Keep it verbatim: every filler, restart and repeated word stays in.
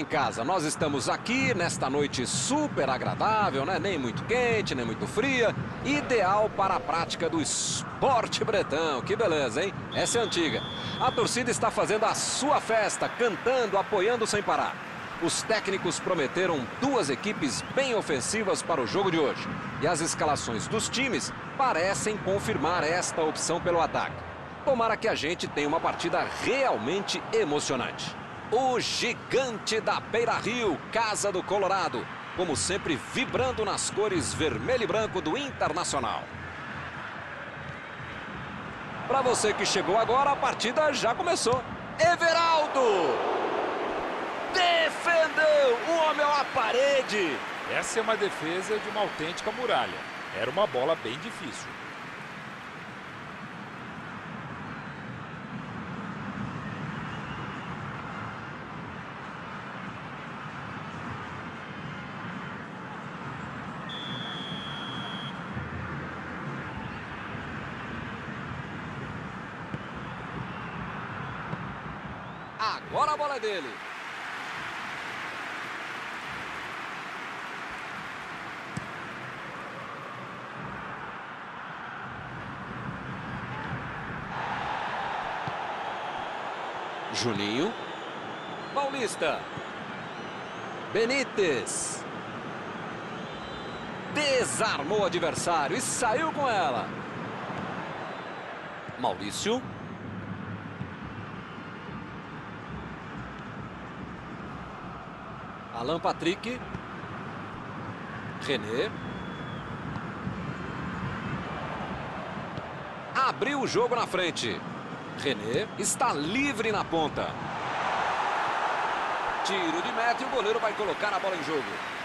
em casa. Nós estamos aqui nesta noite super agradável, né? Nem muito quente, nem muito fria. Ideal para a prática do esporte bretão. Que beleza, hein? Essa é antiga. A torcida está fazendo a sua festa, cantando, apoiando sem parar. Os técnicos prometeram duas equipes bem ofensivas para o jogo de hoje. E as escalações dos times parecem confirmar esta opção pelo ataque. Tomara que a gente tenha uma partida realmente emocionante. O gigante da Beira-Rio, Casa do Colorado, como sempre vibrando nas cores vermelho e branco do Internacional. Para você que chegou agora, a partida já começou. Everaldo! Defendeu! O homem à parede! Essa é uma defesa de uma autêntica muralha. Era uma bola bem difícil. Agora a bola é dele. Juninho. Paulista. Benítez. Desarmou o adversário e saiu com ela. Maurício. Alan Patrick. René. Abriu o jogo na frente. René está livre na ponta. Tiro de meta e o goleiro vai colocar a bola em jogo.